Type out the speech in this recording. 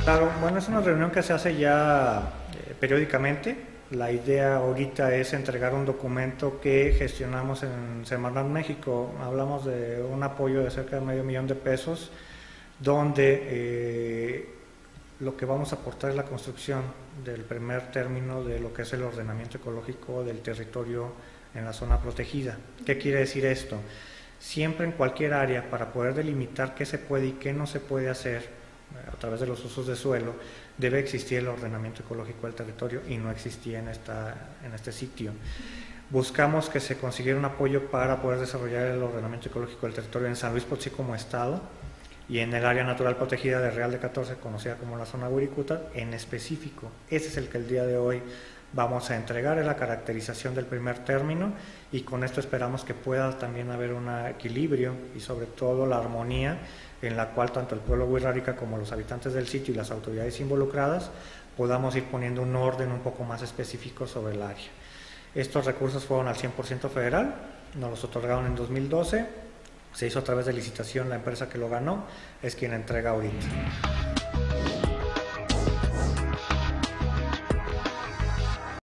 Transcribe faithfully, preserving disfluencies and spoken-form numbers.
Claro, bueno, es una reunión que se hace ya eh, periódicamente. La idea ahorita es entregar un documento que gestionamos en Semarnat México. Hablamos de un apoyo de cerca de medio millón de pesos, donde eh, lo que vamos a aportar es la construcción del primer término de lo que es el ordenamiento ecológico del territorio en la zona protegida. ¿Qué quiere decir esto? Siempre en cualquier área, para poder delimitar qué se puede y qué no se puede hacer a través de los usos de suelo, debe existir el ordenamiento ecológico del territorio, y no existía en, esta, en este sitio. Buscamos que se consiguiera un apoyo para poder desarrollar el ordenamiento ecológico del territorio en San Luis Potosí como estado, y en el área natural protegida de Real de catorce, conocida como la zona Wirikuta, en específico. Ese es el que el día de hoy vamos a entregar, es la caracterización del primer término, y con esto esperamos que pueda también haber un equilibrio y sobre todo la armonía en la cual tanto el pueblo wixárika como los habitantes del sitio y las autoridades involucradas podamos ir poniendo un orden un poco más específico sobre el área. Estos recursos fueron al cien por ciento federal, nos los otorgaron en dos mil doce, se hizo a través de licitación, la empresa que lo ganó es quien entrega ahorita.